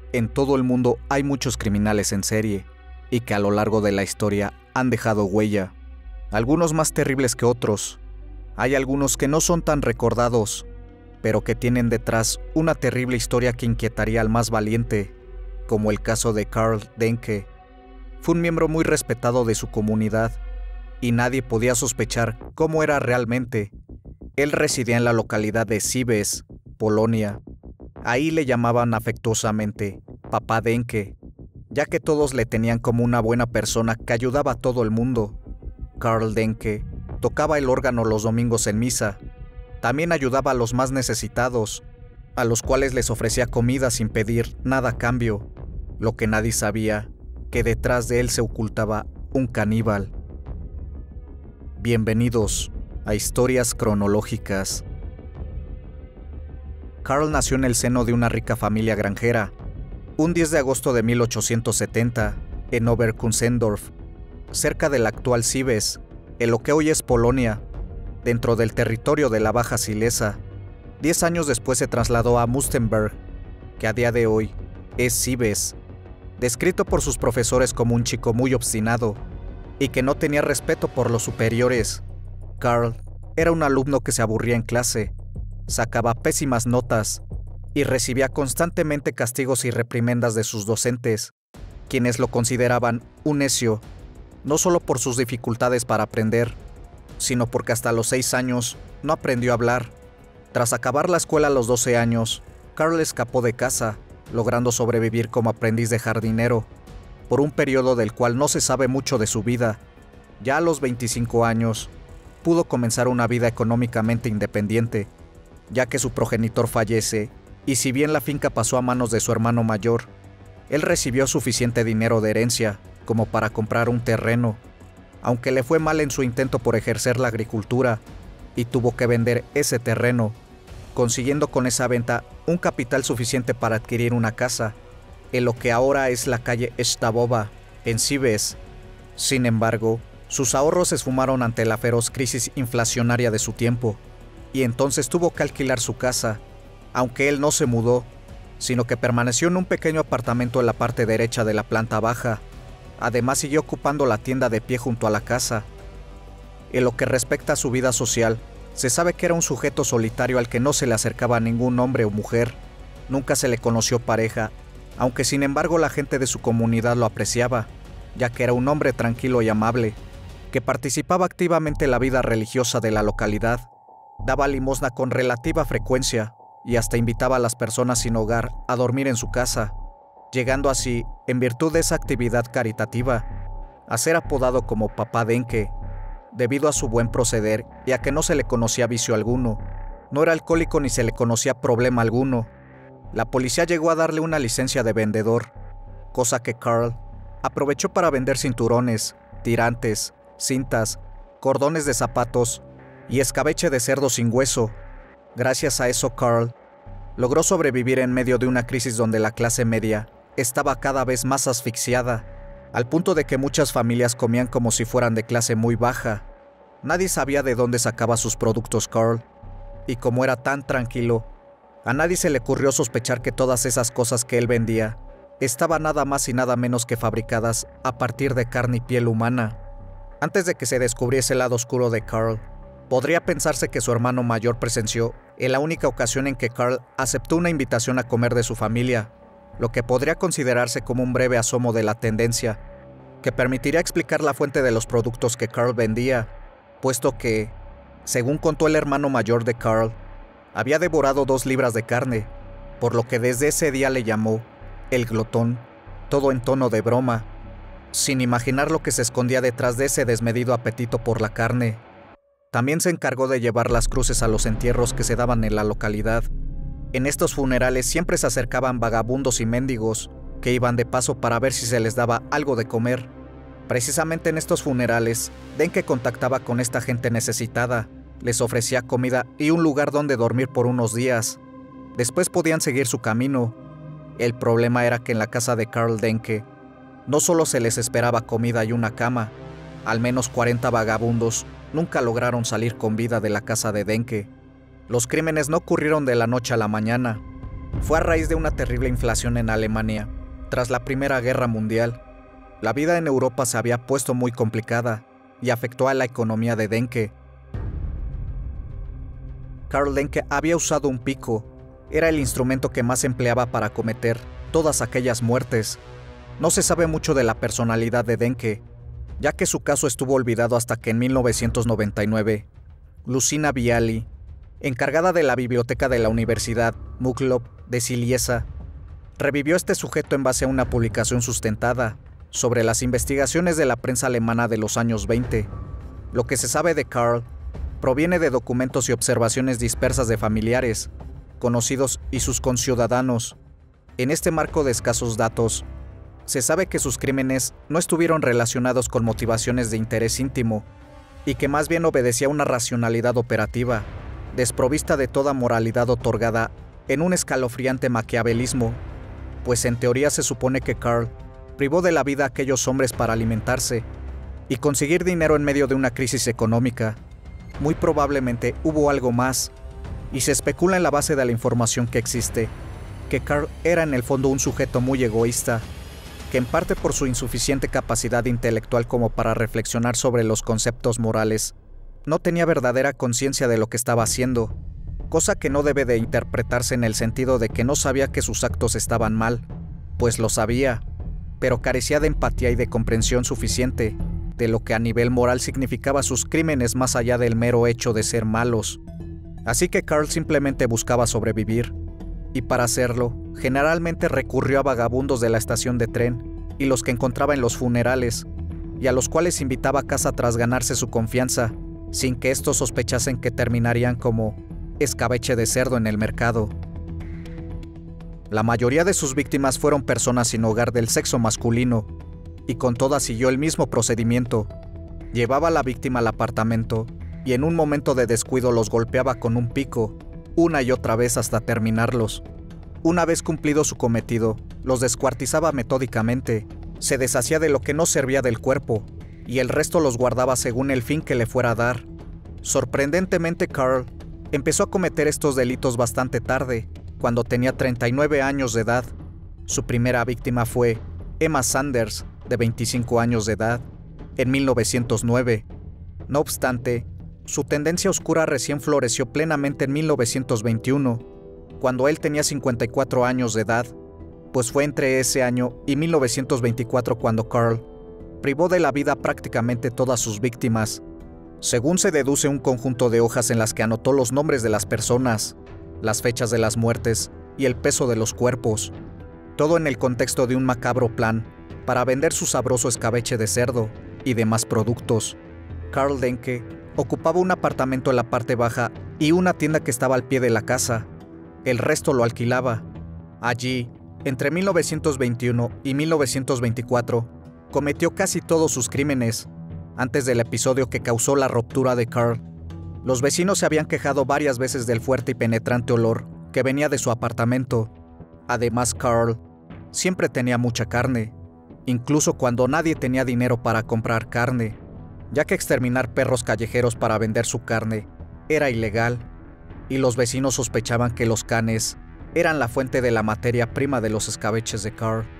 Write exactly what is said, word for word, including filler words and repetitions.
En todo el mundo hay muchos criminales en serie, y que a lo largo de la historia han dejado huella, algunos más terribles que otros. Hay algunos que no son tan recordados, pero que tienen detrás una terrible historia que inquietaría al más valiente, como el caso de Karl Denke. Fue un miembro muy respetado de su comunidad, y nadie podía sospechar cómo era realmente. Él residía en la localidad de Sivas, Polonia. Ahí le llamaban afectuosamente Papá Denke, ya que todos le tenían como una buena persona que ayudaba a todo el mundo. Karl Denke tocaba el órgano los domingos en misa. También ayudaba a los más necesitados, a los cuales les ofrecía comida sin pedir nada a cambio. Lo que nadie sabía, que detrás de él se ocultaba un caníbal. Bienvenidos a Historias Cronológicas. Karl nació en el seno de una rica familia granjera, un diez de agosto de mil ochocientos setenta, en Oberkunzendorf, cerca del actual Sivas, en lo que hoy es Polonia, dentro del territorio de la Baja Silesia. Diez años después se trasladó a Mustenberg, que a día de hoy es Sivas, descrito por sus profesores como un chico muy obstinado y que no tenía respeto por los superiores. Karl era un alumno que se aburría en clase, sacaba pésimas notas y recibía constantemente castigos y reprimendas de sus docentes, quienes lo consideraban un necio, no solo por sus dificultades para aprender, sino porque hasta los seis años no aprendió a hablar. Tras acabar la escuela a los doce años, Karl escapó de casa, logrando sobrevivir como aprendiz de jardinero, por un periodo del cual no se sabe mucho de su vida. Ya a los veinticinco años, pudo comenzar una vida económicamente independiente, ya que su progenitor fallece, y si bien la finca pasó a manos de su hermano mayor, él recibió suficiente dinero de herencia como para comprar un terreno, aunque le fue mal en su intento por ejercer la agricultura, y tuvo que vender ese terreno, consiguiendo con esa venta un capital suficiente para adquirir una casa, en lo que ahora es la calle Stabova, en Sivas. Sin embargo, sus ahorros se esfumaron ante la feroz crisis inflacionaria de su tiempo, y entonces tuvo que alquilar su casa, aunque él no se mudó, sino que permaneció en un pequeño apartamento en la parte derecha de la planta baja. Además siguió ocupando la tienda de pie junto a la casa. En lo que respecta a su vida social, se sabe que era un sujeto solitario al que no se le acercaba a ningún hombre o mujer. Nunca se le conoció pareja, aunque sin embargo la gente de su comunidad lo apreciaba, ya que era un hombre tranquilo y amable, que participaba activamente en la vida religiosa de la localidad, daba limosna con relativa frecuencia y hasta invitaba a las personas sin hogar a dormir en su casa, llegando así, en virtud de esa actividad caritativa, a ser apodado como Papá Denke, debido a su buen proceder y a que no se le conocía vicio alguno. No era alcohólico ni se le conocía problema alguno. La policía llegó a darle una licencia de vendedor, cosa que Karl aprovechó para vender cinturones, tirantes, cintas, cordones de zapatos y escabeche de cerdo sin hueso. Gracias a eso, Karl logró sobrevivir en medio de una crisis donde la clase media estaba cada vez más asfixiada, al punto de que muchas familias comían como si fueran de clase muy baja. Nadie sabía de dónde sacaba sus productos Karl, y como era tan tranquilo, a nadie se le ocurrió sospechar que todas esas cosas que él vendía estaban nada más y nada menos que fabricadas a partir de carne y piel humana. Antes de que se descubriese el lado oscuro de Karl, podría pensarse que su hermano mayor presenció en la única ocasión en que Karl aceptó una invitación a comer de su familia, lo que podría considerarse como un breve asomo de la tendencia, que permitiría explicar la fuente de los productos que Karl vendía, puesto que, según contó el hermano mayor de Karl, había devorado dos libras de carne, por lo que desde ese día le llamó el glotón, todo en tono de broma, sin imaginar lo que se escondía detrás de ese desmedido apetito por la carne. También se encargó de llevar las cruces a los entierros que se daban en la localidad. En estos funerales siempre se acercaban vagabundos y mendigos que iban de paso para ver si se les daba algo de comer. Precisamente en estos funerales, Denke contactaba con esta gente necesitada, les ofrecía comida y un lugar donde dormir por unos días. Después podían seguir su camino. El problema era que en la casa de Karl Denke no solo se les esperaba comida y una cama, al menos cuarenta vagabundos nunca lograron salir con vida de la casa de Denke. Los crímenes no ocurrieron de la noche a la mañana. Fue a raíz de una terrible inflación en Alemania, tras la Primera Guerra Mundial. La vida en Europa se había puesto muy complicada y afectó a la economía de Denke. Karl Denke había usado un pico. Era el instrumento que más empleaba para cometer todas aquellas muertes. No se sabe mucho de la personalidad de Denke, ya que su caso estuvo olvidado hasta que en mil novecientos noventa y nueve, Lucina Viali, encargada de la biblioteca de la Universidad Muklop de Siliesa, revivió este sujeto en base a una publicación sustentada sobre las investigaciones de la prensa alemana de los años veinte. Lo que se sabe de Karl proviene de documentos y observaciones dispersas de familiares, conocidos y sus conciudadanos. En este marco de escasos datos, se sabe que sus crímenes no estuvieron relacionados con motivaciones de interés íntimo y que más bien obedecía a una racionalidad operativa, desprovista de toda moralidad otorgada en un escalofriante maquiavelismo, pues en teoría se supone que Karl privó de la vida a aquellos hombres para alimentarse y conseguir dinero en medio de una crisis económica. Muy probablemente hubo algo más, y se especula en la base de la información que existe, que Karl era en el fondo un sujeto muy egoísta, que en parte por su insuficiente capacidad intelectual como para reflexionar sobre los conceptos morales, no tenía verdadera conciencia de lo que estaba haciendo, cosa que no debe de interpretarse en el sentido de que no sabía que sus actos estaban mal, pues lo sabía, pero carecía de empatía y de comprensión suficiente de lo que a nivel moral significaba sus crímenes más allá del mero hecho de ser malos. Así que Karl simplemente buscaba sobrevivir, y para hacerlo, generalmente recurrió a vagabundos de la estación de tren y los que encontraba en los funerales, y a los cuales invitaba a casa tras ganarse su confianza, sin que estos sospechasen que terminarían como escabeche de cerdo en el mercado. La mayoría de sus víctimas fueron personas sin hogar del sexo masculino, y con todas siguió el mismo procedimiento. Llevaba a la víctima al apartamento y en un momento de descuido los golpeaba con un pico, una y otra vez hasta terminarlos. Una vez cumplido su cometido, los descuartizaba metódicamente, se deshacía de lo que no servía del cuerpo, y el resto los guardaba según el fin que le fuera a dar. Sorprendentemente, Karl empezó a cometer estos delitos bastante tarde, cuando tenía treinta y nueve años de edad. Su primera víctima fue Emma Sanders, de veinticinco años de edad, en mil novecientos nueve. No obstante, su tendencia oscura recién floreció plenamente en mil novecientos veintiuno, cuando él tenía cincuenta y cuatro años de edad, pues fue entre ese año y mil novecientos veinticuatro cuando Karl privó de la vida prácticamente todas sus víctimas. Según se deduce un conjunto de hojas en las que anotó los nombres de las personas, las fechas de las muertes y el peso de los cuerpos, todo en el contexto de un macabro plan para vender su sabroso escabeche de cerdo y demás productos. Karl Denke ocupaba un apartamento en la parte baja y una tienda que estaba al pie de la casa. El resto lo alquilaba. Allí, entre mil novecientos veintiuno y mil novecientos veinticuatro, cometió casi todos sus crímenes. Antes del episodio que causó la ruptura de Karl, los vecinos se habían quejado varias veces del fuerte y penetrante olor que venía de su apartamento. Además, Karl siempre tenía mucha carne, incluso cuando nadie tenía dinero para comprar carne, ya que exterminar perros callejeros para vender su carne era ilegal, y los vecinos sospechaban que los canes eran la fuente de la materia prima de los escabeches de Karl.